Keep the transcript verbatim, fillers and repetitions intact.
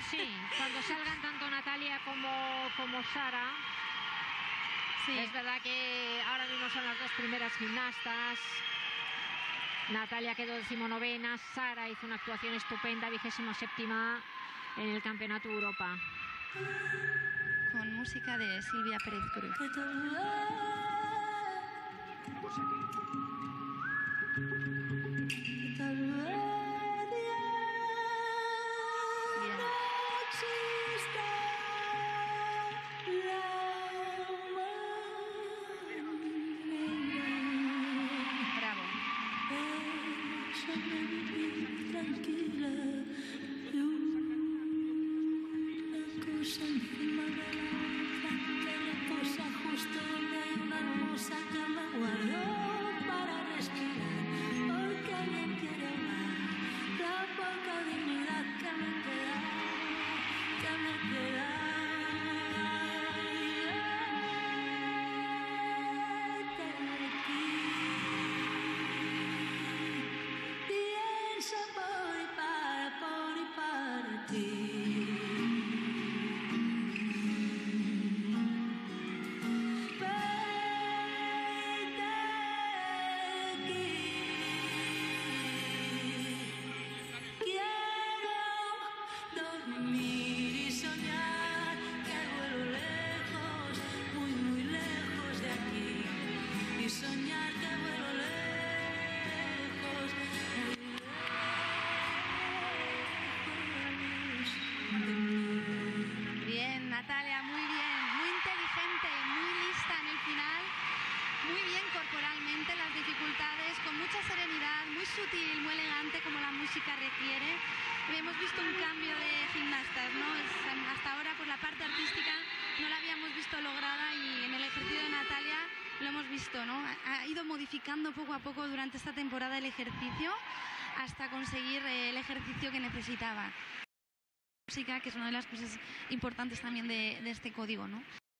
Sí, cuando salgan tanto Natalia como, como Sara. Sí. Es verdad que ahora mismo son las dos primeras gimnastas. Natalia quedó decimonovena, Sara hizo una actuación estupenda, vigésimo séptima en el Campeonato Europa. Con música de Silvia Pérez Cruz. Tranquila, y una cosa encima de la otra, que reposa justo donde hay una hermosa cama guardó para respirar, porque alguien quiere amar la poca dignidad que me queda, que me queda. Soñar que vuelo lejos, muy lejos de mí. Bien, Natalia, muy bien, muy inteligente, muy lista en el final, muy bien corporalmente, las dificultades, con mucha serenidad, muy sutil, muy elegante como la música requiere. Hemos visto un cambio de gimnastas, ¿no? Hasta ahora por la parte artística no la habíamos visto lograda y en el ejercicio de Natalia lo hemos visto, ¿no? Ha ido modificando poco a poco durante esta temporada el ejercicio hasta conseguir el ejercicio que necesitaba. Música, que es una de las cosas importantes también de, de este código, ¿no?